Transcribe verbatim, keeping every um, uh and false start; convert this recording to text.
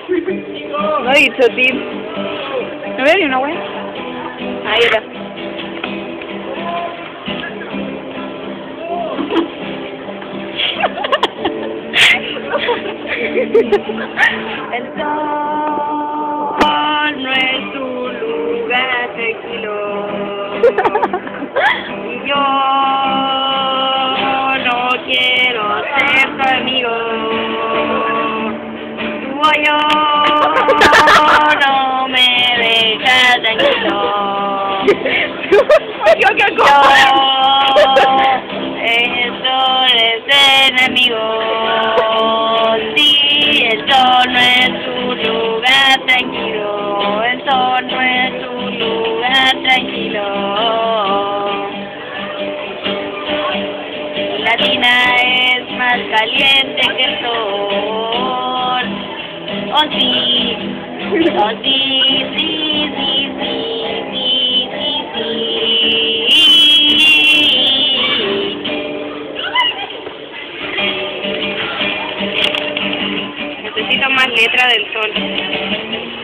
No he dicho tip. ¿No veo ni una wea? Ahí está. El sol no es un lugar tranquilo. Y yo no quiero ser tu amigo. Tú o yo no me dejas tranquilo. Yo, el sol es enemigo. Sí, el sol no es un lugar tranquilo. El sol no es un lugar tranquilo. La tina es más caliente que el sol. Oh sí, oh sí, sí, sí, sí, sí, sí, sí. Necesito más letra del sol.